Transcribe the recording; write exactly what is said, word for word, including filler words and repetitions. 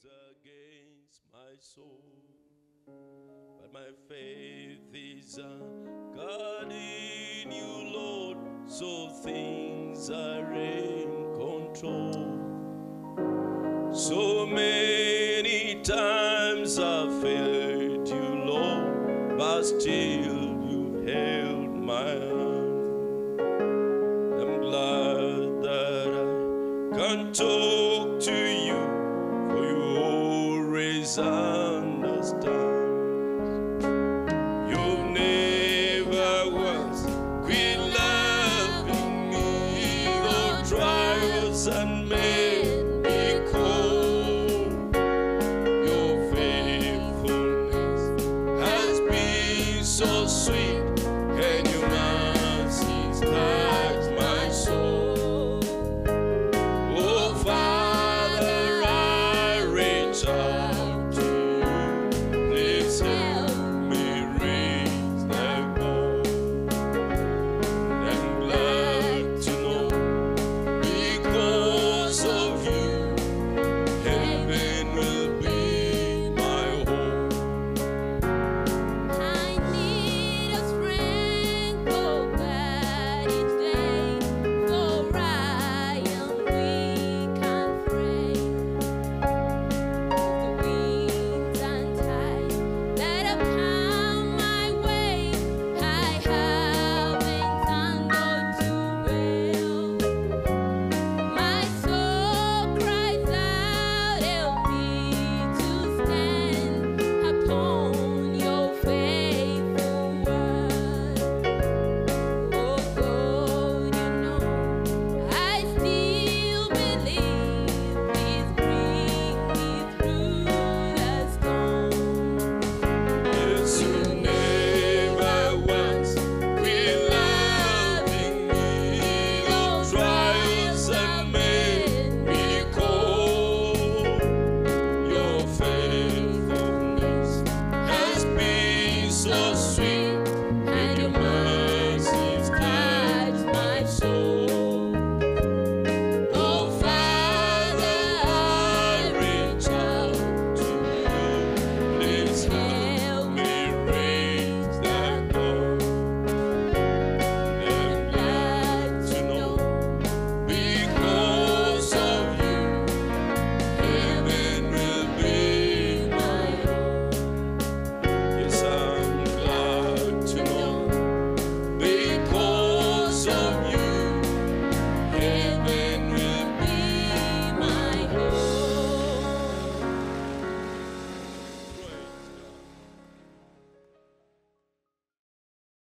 against my soul, but my faith is uh, God in you, Lord, so things are in control. So many times I've failed you, Lord, but still you held my hand. I'm glad that I can talk to you, for you always understand. You never once quit loving me, though trials and